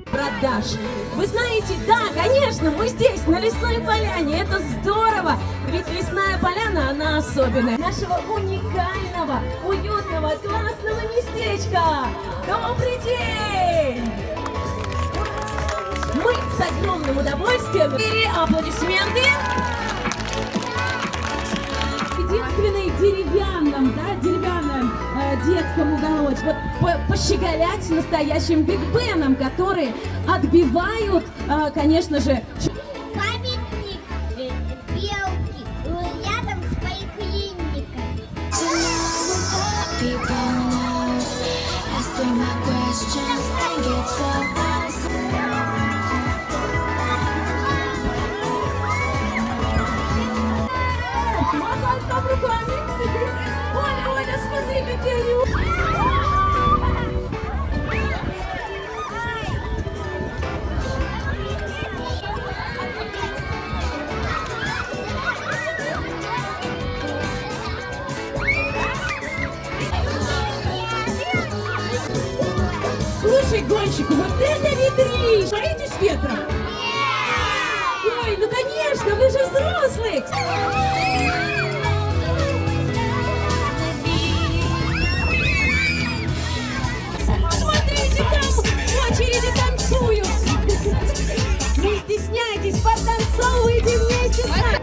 продаж. Вы знаете, да, конечно, мы здесь, на Лесной Поляне. Это здорово, ведь Лесная Поляна, она особенная. Нашего уникального, уютного, классного местечка. Добрый день! Мы с огромным удовольствием. И аплодисменты. Единственный деревянном детском уголочке. Вот пощеголять настоящим биг-беном, которые отбивают, конечно же, памятник белки рядом с поликлиникой. Махать там руками. Оля, Оля, смотри, какие они. Слушай, гонщик, вот это ветришь! Боитесь ветра? Ой, ну конечно, вы же взрослый! Смотрите, там в очереди танцуют! Не стесняйтесь, потанцовывайте вместе с нами!